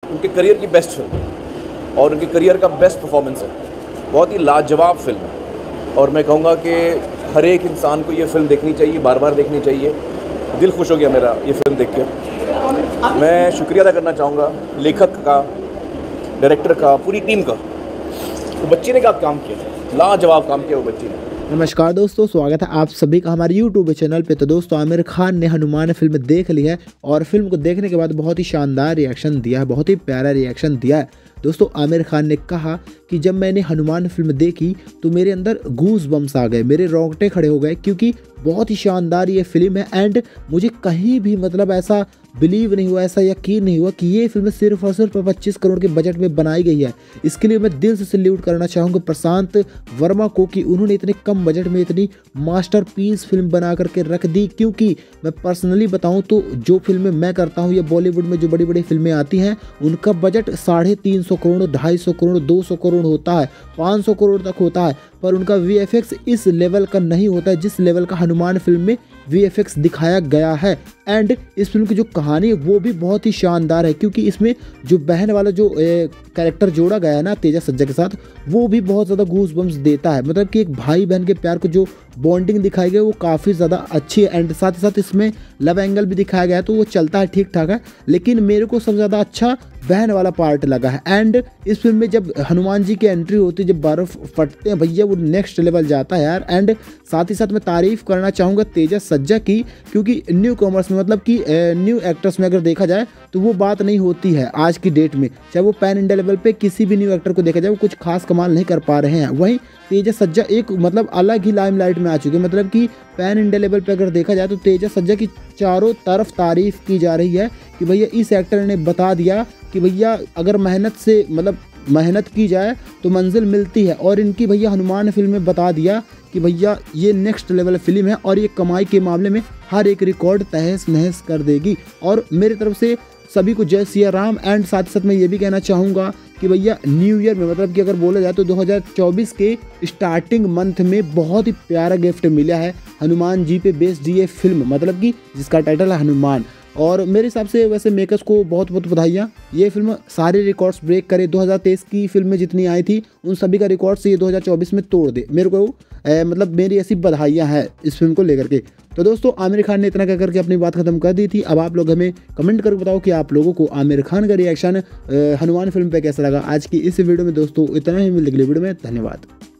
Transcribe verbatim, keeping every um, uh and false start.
उनके करियर की best film है और उनके करियर का बेस्ट परफॉर्मेंस है। बहुत ही लाजवाब फिल्म है और मैं कहूँगा कि हर एक इंसान को ये फिल्म देखनी चाहिए, बार बार देखनी चाहिए। दिल खुश हो गया मेरा ये फिल्म देख के। मैं शुक्रिया अदा करना चाहूँगा लेखक का, डायरेक्टर का, पूरी टीम का। वो बच्ची ने क्या काम किया, लाजवाब काम किया वो बच्ची ने। नमस्कार दोस्तों, स्वागत है आप सभी का हमारे यूट्यूब चैनल पे। तो दोस्तों, आमिर खान ने हनुमान फिल्म देख ली है और फिल्म को देखने के बाद बहुत ही शानदार रिएक्शन दिया है, बहुत ही प्यारा रिएक्शन दिया है। दोस्तों, आमिर खान ने कहा कि जब मैंने हनुमान फिल्म देखी तो मेरे अंदर गूज बम्स आ गए, मेरे रोंगटे खड़े हो गए, क्योंकि बहुत ही शानदार ये फिल्म है। एंड मुझे कहीं भी मतलब ऐसा बिलीव नहीं हुआ, ऐसा यकीन नहीं हुआ कि ये फिल्म सिर्फ और सिर्फ पच्चीस करोड़ के बजट में बनाई गई है। इसके लिए मैं दिल से सैल्यूट करना चाहूँगा प्रशांत वर्मा को कि उन्होंने इतने कम बजट में इतनी मास्टरपीस फिल्म बना करके रख दी। क्योंकि मैं पर्सनली बताऊँ तो जो फिल्में मैं करता हूँ या बॉलीवुड में जो बड़ी बड़ी फिल्में आती हैं उनका बजट साढ़े तीन सौ करोड़, ढाई सौ करोड़, दो सौ करोड़ होता है, पाँच सौ करोड़ तक होता है, पर उनका वी एफ एक्स इस लेवल का नहीं होता है जिस लेवल का हनुमान फिल्म में वी एफ एक्स दिखाया गया है। एंड इस फिल्म की जो कहानी है वो भी बहुत ही शानदार है, क्योंकि इसमें जो बहन वाला जो कैरेक्टर जोड़ा गया है ना तेजा सज्जा के साथ, वो भी बहुत ज़्यादा गूज बम्स देता है। मतलब कि एक भाई बहन के प्यार को जो बॉन्डिंग दिखाई गई वो काफ़ी ज़्यादा अच्छी है। एंड साथ ही साथ इसमें लव एंगल भी दिखाया गया है, तो वो चलता है, ठीक ठाक है। लेकिन मेरे को सबसे ज़्यादा अच्छा बहन वाला पार्ट लगा है। एंड इस फिल्म में जब हनुमान जी की एंट्री होती है, जब बर्फ़ फटते हैं भैया, वो नेक्स्ट लेवल जाता है यार। एंड साथ ही साथ मैं तारीफ़ करना चाहूँगा तेजा सज्जा की, क्योंकि न्यू कॉमर्स में, मतलब कि न्यू एक्टर्स में अगर देखा जाए तो वो बात नहीं होती है आज की डेट में। चाहे वो पैन इंडिया लेवल पे किसी भी न्यू एक्टर को देखा जाए, वो कुछ खास कमाल नहीं कर पा रहे हैं। वहीं तेजा सज्जा एक मतलब अलग ही लाइमलाइट में आ चुके हैं। मतलब कि पैन इंडिया लेवल पे अगर देखा जाए तो तेजा सज्जा की चारों तरफ तारीफ़ की जा रही है कि भैया इस एक्टर ने बता दिया कि भैया अगर मेहनत से मतलब मेहनत की जाए तो मंजिल मिलती है। और इनकी भैया हनुमान फिल्म में बता दिया कि भैया ये नेक्स्ट लेवल फिल्म है और ये कमाई के मामले में हर एक रिकॉर्ड तहस नहस कर देगी। और मेरी तरफ से सभी को जय सिया राम। एंड साथ ही साथ मैं ये भी कहना चाहूँगा कि भैया न्यू ईयर में, मतलब कि अगर बोला जाए तो दो हज़ार चौबीस के स्टार्टिंग मंथ में बहुत ही प्यारा गिफ्ट मिला है हनुमान जी पे बेस्ड ये फिल्म, मतलब कि जिसका टाइटल है हनुमान। और मेरे हिसाब से वैसे मेकर्स को बहुत बहुत बधाइयाँ। ये फिल्म सारे रिकॉर्ड्स ब्रेक करे। दो हज़ार तेईस की फिल्में जितनी आई थी उन सभी का रिकॉर्ड से ये दो हज़ार चौबीस में तोड़ दे। मेरे को ए, मतलब मेरी ऐसी बधाइयाँ हैं इस फिल्म को लेकर के। तो दोस्तों, आमिर खान ने इतना कह करके अपनी बात खत्म कर दी थी। अब आप लोग हमें कमेंट करके बताओ कि आप लोगों को आमिर खान का रिएक्शन हनुमान फिल्म पे कैसा लगा। आज की इस वीडियो में दोस्तों इतना ही, मिलने के लिए वीडियो में धन्यवाद।